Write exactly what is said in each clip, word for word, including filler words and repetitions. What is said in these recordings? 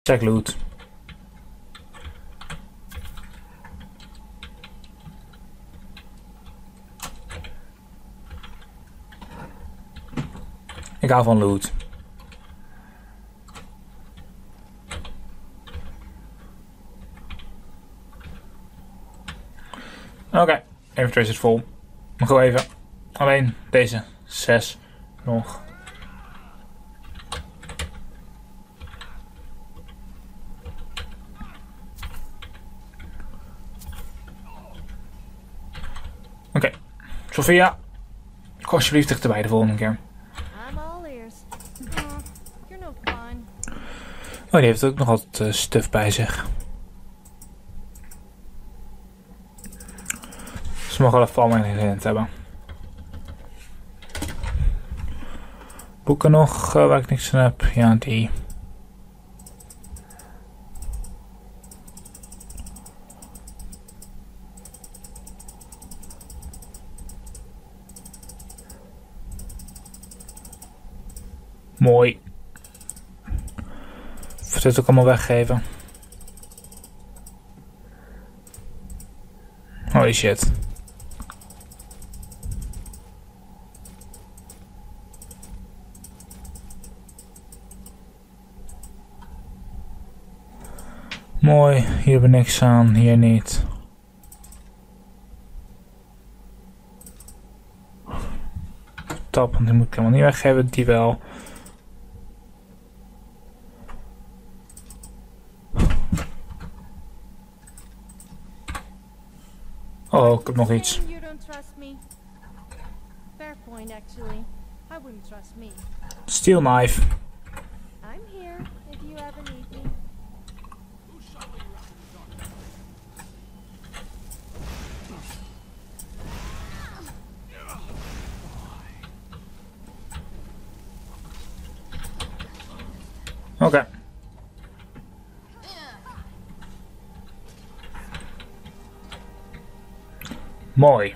Check loot. Ik hou van loot. Oké, okay. Inventory zit vol. Maar gewoon even. Alleen deze zes nog. Oké, okay. Sophia, kom alsjeblieft dichterbij de volgende keer. Oh, die heeft ook nog wat uh, stuff bij zich. Ze mogen wel even allemaal ingrediënten hebben. Boeken nog, uh, waar ik niks aan heb. Ja, die. Mooi. Of dit ook allemaal weggeven. Holy shit. Mooi, hier hebben we niks aan, hier niet. Top, want die moet ik helemaal niet weggeven, die wel. Oh, ik heb nog iets. Steel knife. Oké. Okay. Mooi.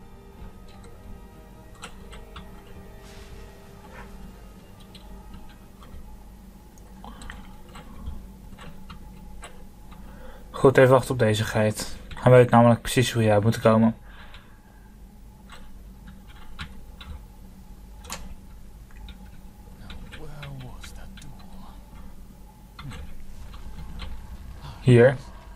Goed, even wachten op deze geit. Hij weet namelijk precies hoe je uit moet komen. Hier.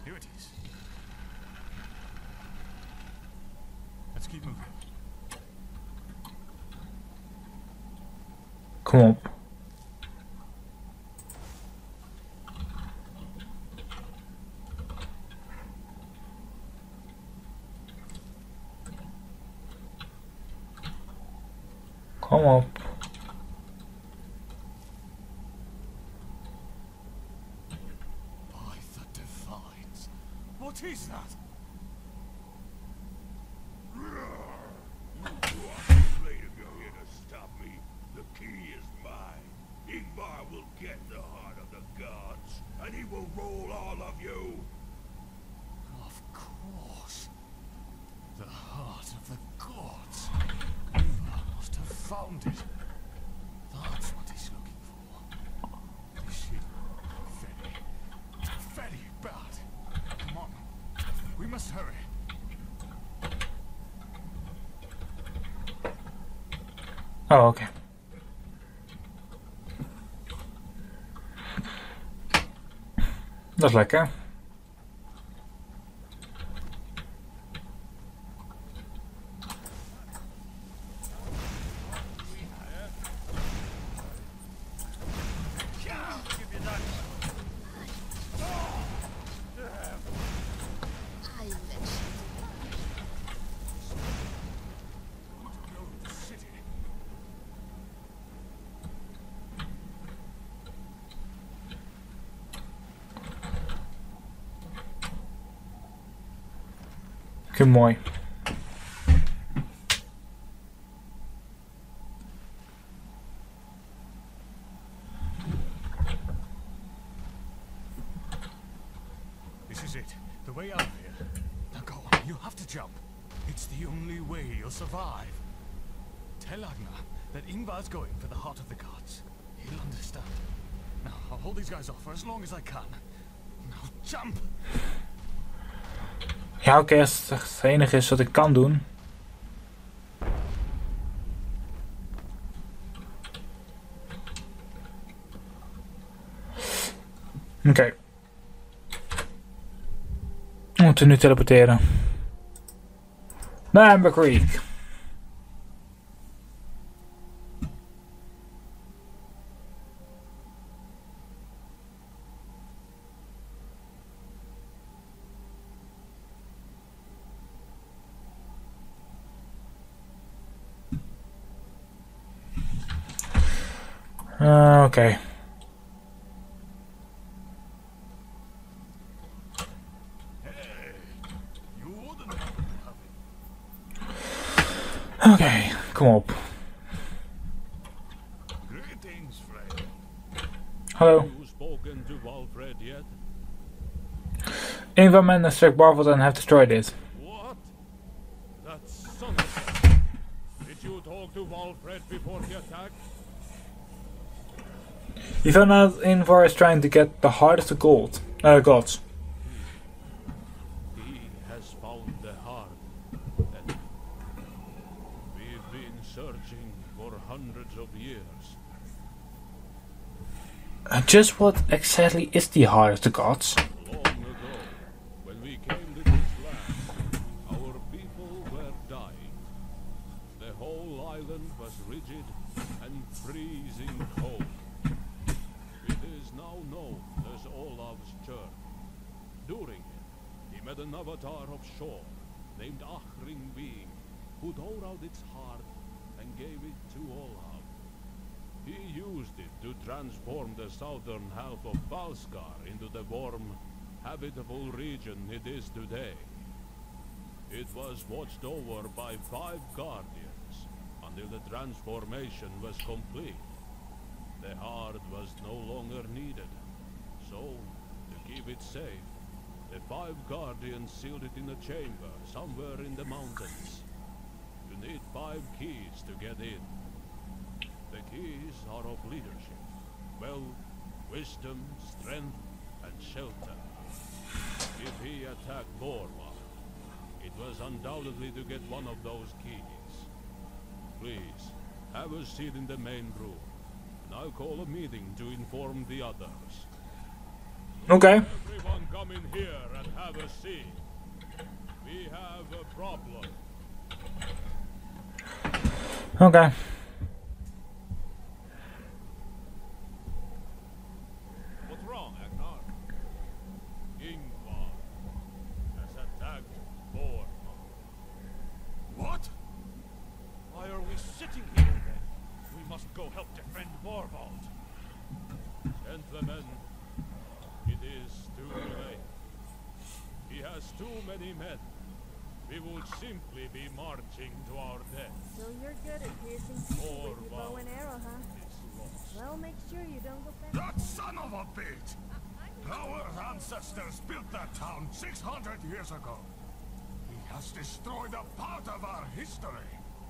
Kom op. Kom op. By the Divines. What is that? Ingvar will get the heart of the gods, and he will rule all of you. Of course. The heart of the gods. Ingvar must have found it. That's what he's looking for. This is very, very bad. Come on. We must hurry. Oh, oké. Okay. Dat is lekker. Oké, mooi. This is it. The way out of here. Now go on. You have to jump. It's the only way you'll survive. Tell Agnar that Ingvar's going for the heart of the gods. He'll understand. Now, hold these guys off for as long as I can. Now jump! Ja, oké, okay, als het het enige is wat ik kan doen. Oké. Okay. We moeten nu teleporteren. Naar Amber Creek. Uh, Oké. Okay. Oké, okay, kom op. Greetings, friend. Hallo. Spoken to Walfred yet? Een van mijn struck Barfoot and have destroyed it. What? That son of a... Did you talk to Walfred before the attack? You found out Ingvar is trying to get the heart of the gold, uh, gods. He has found the heart. And we've been searching for hundreds of years. Uh, just what exactly is the heart of the gods? Long ago, when we came to this land, our people were dying. The whole island was rigid and freezing cold. It is now known as Olaf's Church. During it, he met an avatar of Shore, named Achring Being, who tore out its heart and gave it to Olaf. He used it to transform the southern half of Valskar into the warm, habitable region it is today. It was watched over by five guardians until the transformation was complete. The heart was no longer needed, so, to keep it safe, the five guardians sealed it in a chamber somewhere in the mountains. You need five keys to get in. The keys are of leadership, wealth, wisdom, strength, and shelter. If he attacked Borva, it was undoubtedly to get one of those keys. Please, have a seat in the main room. I'll call a meeting to inform the others. Okay. Everyone come in here and have a seat. We have a problem. Okay. What's wrong, Agnar? Ingvar has attacked Borva. What? Why are we sitting here then? We must go help defend Borvald. Gentlemen, it is too late. He has too many men. We will simply be marching to our death. So you're good at piercing people with your bow and arrow, huh? It's lost. Well, make sure you don't go back. That son of a bitch! Our ancestors built that town six hundred years ago. He has destroyed a part of our history.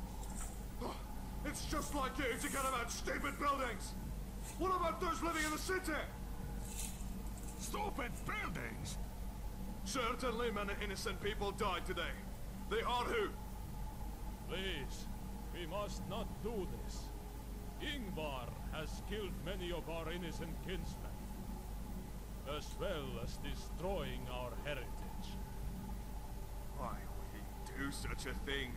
It's just like you to get about stupid buildings! What about those living in the city? Stupid buildings? Certainly many innocent people died today. They are who? Please, we must not do this. Ingvar has killed many of our innocent kinsmen, as well as destroying our heritage. Why would he do such a thing?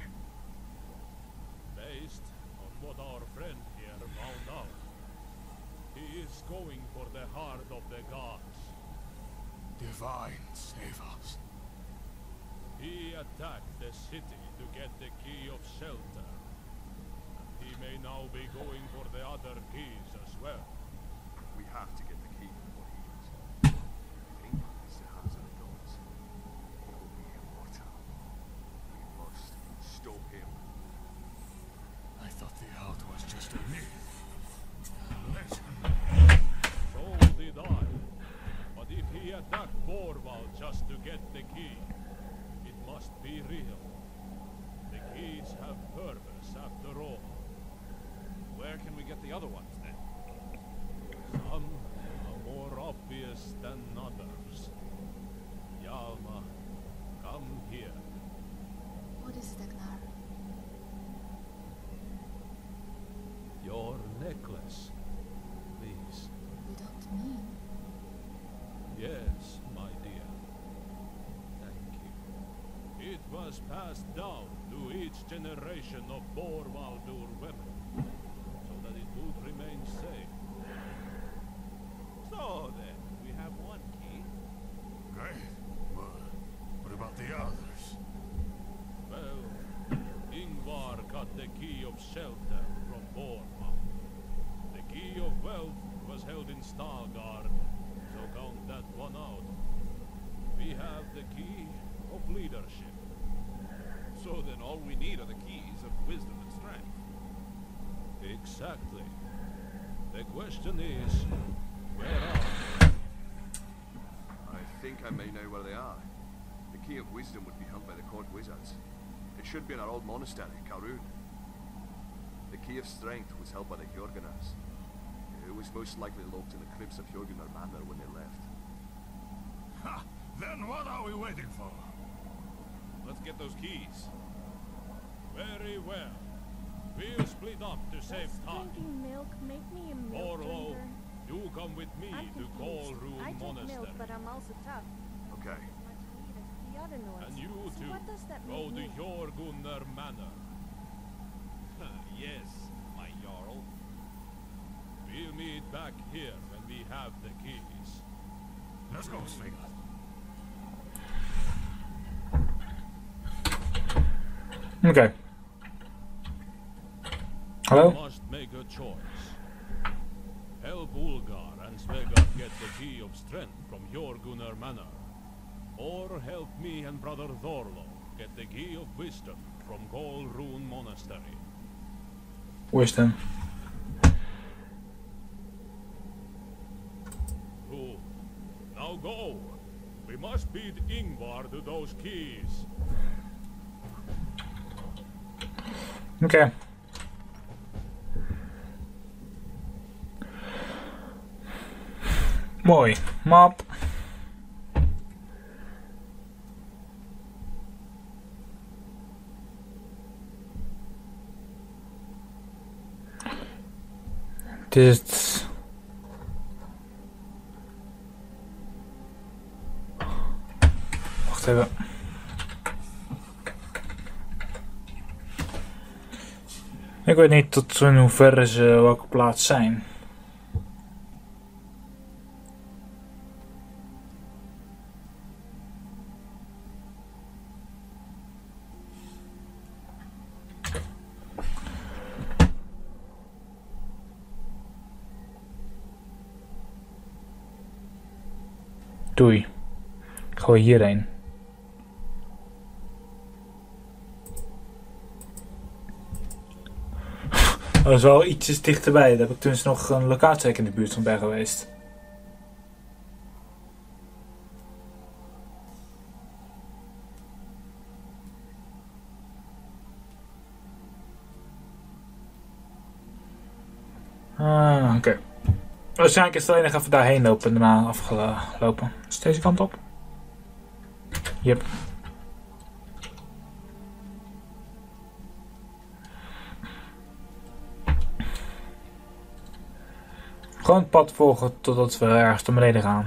Based on what our friend here found out, he is going for the heart of the gods. Divine save us. He attacked the city to get the key of shelter. And he may now be going for the other keys as well. We have to get the key before he does. If Ingvar is the hands of the gods, he will be immortal. We must stop him. I thought the out was just a myth. Legend. So did I. But if he attacked Borval just to get the key, it must be real. The keys have purpose after all. Where can we get the other ones then? Some are more obvious than others. Yalma, come here. What is it, Agnar? Your necklace, please. You don't mean? Yes, my dear. Thank you. It was passed down to each generation of Borvaldur women, so that it would remain safe. So then, we have one key. Great. But what about the others? Well, Ingvar got the key of shelter from Borma. The key of wealth was held in Stalgard, so count that one out. We have the key of leadership. So then all we need are the keys of wisdom and strength. Exactly. The question is, where are I think I may know where they are. The Key of Wisdom would be held by the court wizards. It should be in our old monastery, Karun. The Key of Strength was held by the Hjorgunars. It was most likely locked in the crypts of Hjorgunar Manor when they left. Ha! Then what are we waiting for? Let's get those keys. Very well. We'll split up to save Does time. drinking milk make me a milk Orlo, drinker? you come with me I'm to confused. Kolrun I drink Monastery. milk, but I'm also tough. Okay. Much weird as the other Nords. And you So two, what does that go to mean? Hjorgunnar Manor. Yes, my Jarl. We'll meet back here when we have the keys. Let's go, Svinga. Okay. You Hallo? must make a choice. Help Ulgar and Svegar get the Key of Strength from Hjorgunnar Manor. Or help me and Brother Thorlo get the Key of Wisdom from Kolrun Monastery. Wisdom. Good. Now go. We must beat Ingvar to those keys. Oké. Mooi. Map. Dit. Wacht even. Ik weet niet tot in hoeverre ze welke plaats zijn. Doei. Ik ga hierheen. Dat is wel ietsjes dichterbij. Daar heb ik toen nog een locatie in de buurt van ben geweest. Ah, oké. Okay. Waarschijnlijk is het alleen nog even daarheen lopen en daarna afgelopen. Is deze kant op? Yep. Gewoon het pad volgen totdat we ergens naar beneden gaan.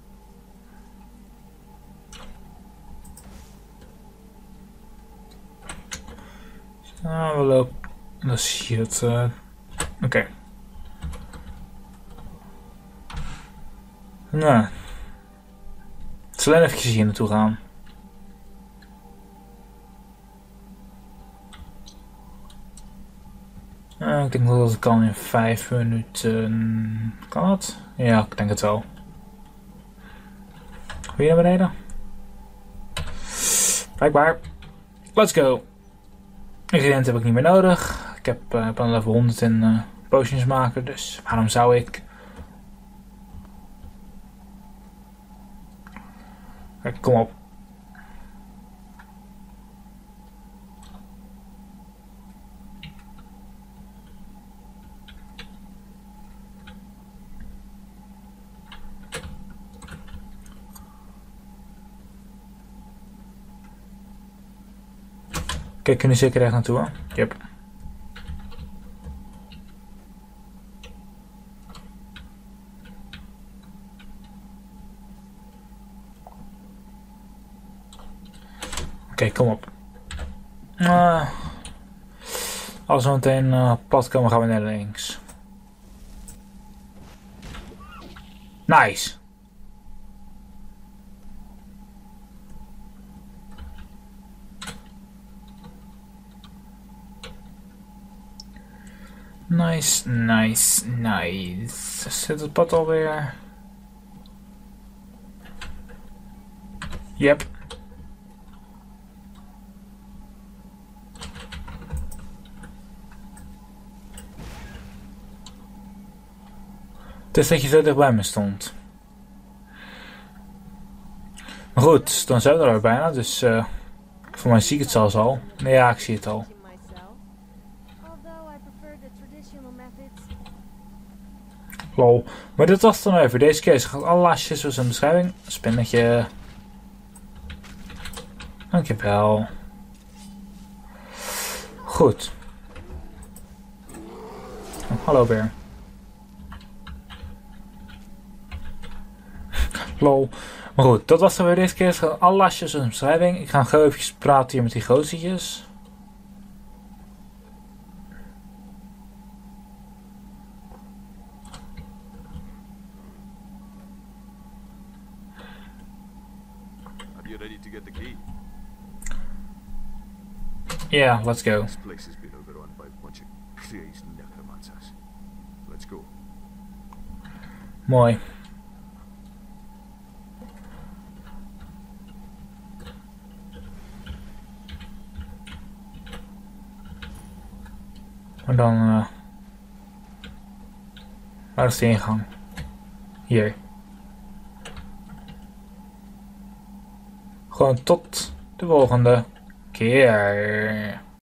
Zo, we lopen. Dan zie je het. Uh... Oké. Okay. Nou. Ik zal alleen even hier naartoe gaan. Uh, ik denk dat het kan in vijf minuten. Kan dat? Ja, ik denk het wel. Wil je naar beneden? Blijkbaar. Let's go. Ingrediënten heb ik niet meer nodig. Ik heb, uh, heb een level honderd in uh, potions maken, dus waarom zou ik? Kijk, kom op. Kijk, kun je zeker echt naartoe, hè? Yep. Oké, okay, kom op. Uh, als we meteen uh, op pad komen, gaan we naar links. Nice. Nice, nice, nice. Zit het pad alweer? Yep. Het is dat je zo dicht bij me stond. Maar goed, dan zijn we er al bijna, dus uh, voor mij zie ik het zelfs al. Nee, ja, ik zie het al. Lol. Maar dit was het dan even. Deze keer gaat alle laatjes zoals een beschrijving. Spinnetje. Dankjewel. Goed. Oh, hallo weer. Lol. Maar goed, dat was dan weer deze keer. Alle lastjes in de beschrijving. Ik ga gewoon even praten hier met die gozertjes. Are you ready to get the key? Yeah, let's go. This place has been overrun by a bunch of crazed necromancers. Let's go. Mooi. Maar dan... Uh, waar is de ingang? Hier. Gewoon tot de volgende keer.